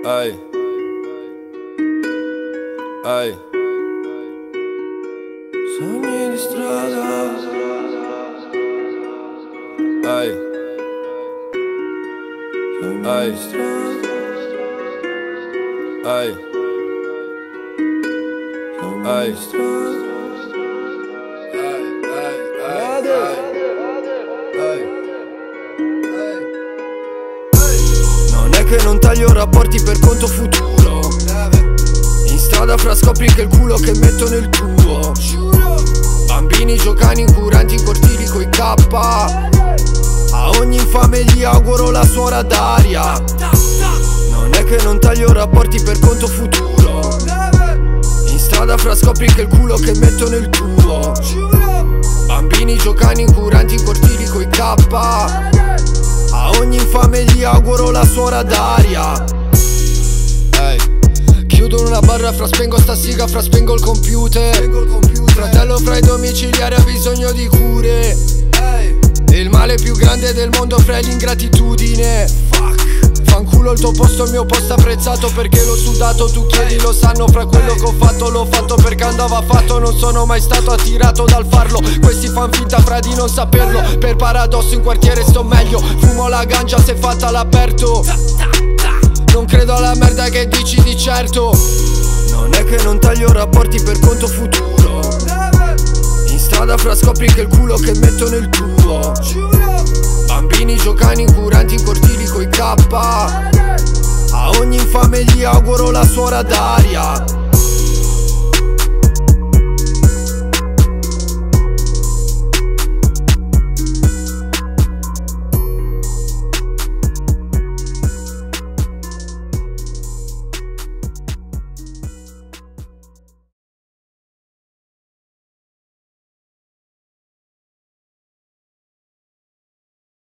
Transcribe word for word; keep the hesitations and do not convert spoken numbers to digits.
Ehi, ehi, sogni di strada. ehi, Sogni Ehi. di strada. ehi, Sogni Ehi. di strada. Non è che non taglio rapporti per conto futuro. In strada fra scopri che il culo che metto nel tuo. Bambini giocani incuranti in cortili coi K. A ogni infame gli auguro la suora d'aria. Non è che non taglio rapporti per conto futuro. In strada fra scopri che il culo che metto nel tuo. Bambini giocani incuranti in cortili coi K. A ogni infame gli auguro la suora d'aria. Ehi, chiudo in una barra fra spengo sta siga, fra spengo il computer. Fratello fra i domiciliari ha bisogno di cure. Il male più grande del mondo fra l'ingratitudine. Fanculo il tuo posto, il mio posto apprezzato perché l'ho sudato, tu chiedi lo sanno. Fra quello che ho fatto l'ho fatto perché andava fatto. Non sono mai stato attirato dal farlo. Questi fan finta fra di non saperlo. Per paradosso in quartiere sto meglio. Fumo la ganja se fatta all'aperto. Non credo alla merda che dici di certo. Non è che non taglio rapporti per conto futuro. In strada fra scopri che il culo che metto nel tuo. Bambini giocani incuranti in cortili coi K. A ogni infame gli auguro la suora d'aria.